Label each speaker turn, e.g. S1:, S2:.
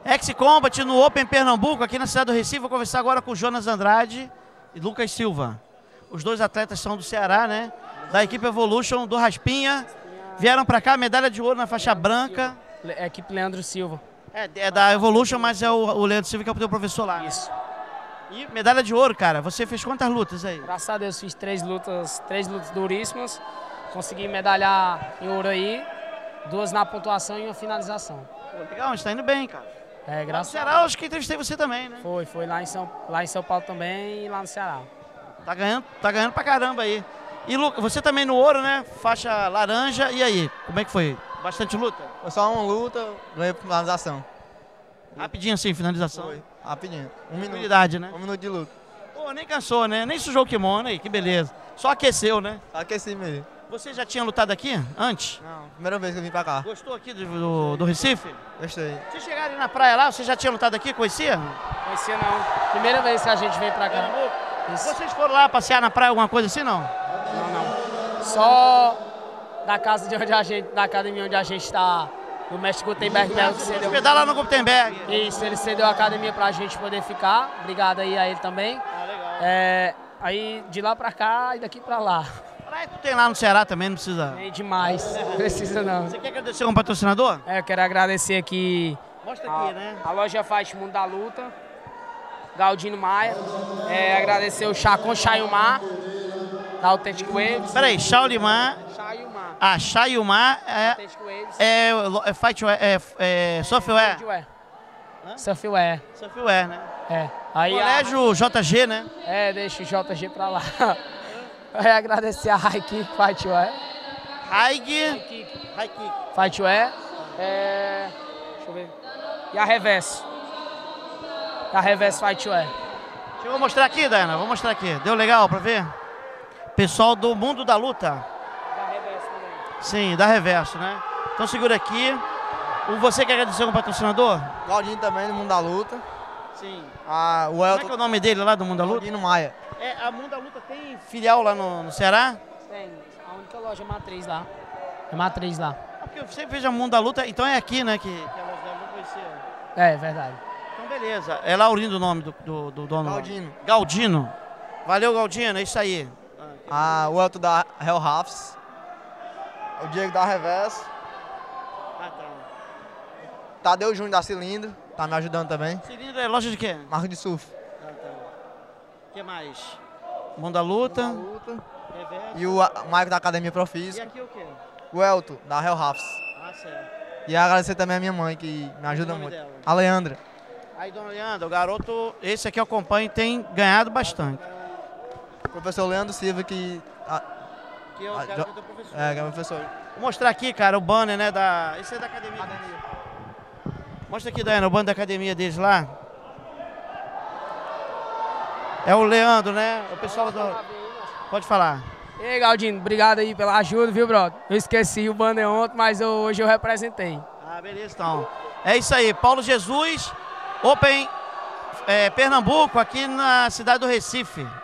S1: X-Combat no Open Pernambuco, aqui na cidade do Recife. Vou conversar agora com o Jonas Andrade e Lucas Silva. Os dois atletas são do Ceará, né? Da equipe Evolution, do Raspinha. Vieram pra cá, medalha de ouro na faixa branca.
S2: Equipe Leandro Silva.
S1: É da Evolution, mas é o Leandro Silva que é o teu professor lá.
S2: Isso.
S1: E medalha de ouro, cara. Você fez quantas lutas aí?
S2: Graças a Deus fiz três lutas duríssimas. Consegui medalhar em ouro aí. 2 na pontuação e uma finalização.
S1: Pô, legal, a gente tá indo bem, cara.
S2: Graças
S1: no Ceará, acho que entrevistei você também, né?
S2: Foi lá em São Paulo também e lá no Ceará.
S1: Tá ganhando pra caramba aí. E Lucas, você também no ouro, né? Faixa laranja. E aí, como é que foi? Bastante luta?
S3: Foi só uma luta, ganhei por finalização.
S1: Rapidinho assim, finalização?
S3: Foi, rapidinho. 1 minuto.
S1: Habilidade, né?
S3: 1 minuto de luta.
S1: Pô, nem cansou, né? Nem sujou o kimono aí, que beleza. Só aqueceu, né?
S3: Aqueci mesmo.
S1: Você já tinha lutado aqui antes?
S3: Não, primeira vez que eu vim pra cá.
S1: Gostou aqui do Recife?
S3: Gostei.
S1: Vocês chegaram na praia lá, você já tinha lutado aqui? Conhecia?
S2: Conhecia não. Primeira vez que a gente veio pra cá. Isso.
S1: Vocês foram lá passear na praia, alguma coisa assim, não?
S2: Não. Só da casa de onde a gente, da academia onde a gente tá, do mestre Gutenberg Melo, que cedeu.
S1: Hospedar lá no Gutenberg.
S2: Isso, ele cedeu a academia pra gente poder ficar. Obrigado aí a ele também.
S1: Ah, legal.
S2: Aí de lá pra cá e daqui pra lá.
S1: Praia tu tem lá no Ceará também, não precisa.
S2: É demais. Não precisa não.
S1: Você quer agradecer um patrocinador?
S2: Eu quero agradecer aqui.
S1: Mostra aqui, né?
S2: A loja Fight Mundo da Luta, Galdino Maia. Agradecer o Chacon Chayumar, da Authentic Waves.
S1: Peraí, Chayumar.
S2: Chayumar.
S1: Ah, Chayumar
S2: Authentic Waves.
S1: é Fightwear, é software?
S2: Software.
S1: Software, né?
S2: Aí
S1: Colégio JG, né?
S2: deixa o JG pra lá. Agradecer a High Kick Fightwear.
S1: High Kick.
S2: Fightwear. Deixa eu ver. E a Reverse. A Reverse Fightwear.
S1: Deixa eu mostrar aqui, Dana. Vou mostrar aqui. Deu legal pra ver? Pessoal do Mundo da Luta.
S2: Da Reverse também.
S1: Sim, da Reverso, né? Então segura aqui. Você quer agradecer um patrocinador?
S3: Galdino também, do Mundo da Luta.
S1: Sim.
S3: O
S1: Como é
S3: Elton.
S1: que é o nome dele lá do Mundo da Luta?
S3: Galdino Maia.
S1: A Mundo da Luta tem filial lá no Ceará?
S2: Tem. A única loja matriz lá. É matriz lá.
S1: Porque eu sempre vejo a Mundo da Luta, então é aqui, né? Que a loja dela não conhecia.
S2: É verdade.
S1: Então beleza. É Laurindo o nome do dono.
S3: Galdino.
S1: Galdino. Valeu, Galdino. É isso aí.
S3: O Elton da Hell Halves. O Diego da Reverso. Tadeu Júnior da Cilindro. Tá me ajudando também.
S1: Cilindro é loja de quê?
S3: Marco de surf.
S1: O que mais? Mundo da Luta.
S3: Reverso. E o Maico da Academia
S1: E
S3: Profício.
S1: aqui o quê?
S3: O Elton da Hell Halves.
S1: Ah, certo.
S3: E agradecer também a minha mãe, que me ajuda
S1: nome
S3: muito.
S1: dela?
S3: A Leandra.
S1: Aí, dona Leandra, o garoto, esse aqui eu acompanho, tem ganhado bastante.
S3: O professor Leandro Silva, que
S1: Que é o cara que é teu professor.
S3: que é meu professor.
S1: Vou mostrar aqui, cara, o banner, né, esse é da academia. Mostra aqui, Daiane, o banner da academia deles lá. É o Leandro, né? O pessoal do... Pode falar.
S2: E aí, Galdino, obrigado aí pela ajuda, viu, brother? Eu esqueci o banner ontem, mas hoje eu representei.
S1: Ah, beleza, então. É isso aí, Paulo Jesus, Open Pernambuco, aqui na cidade do Recife.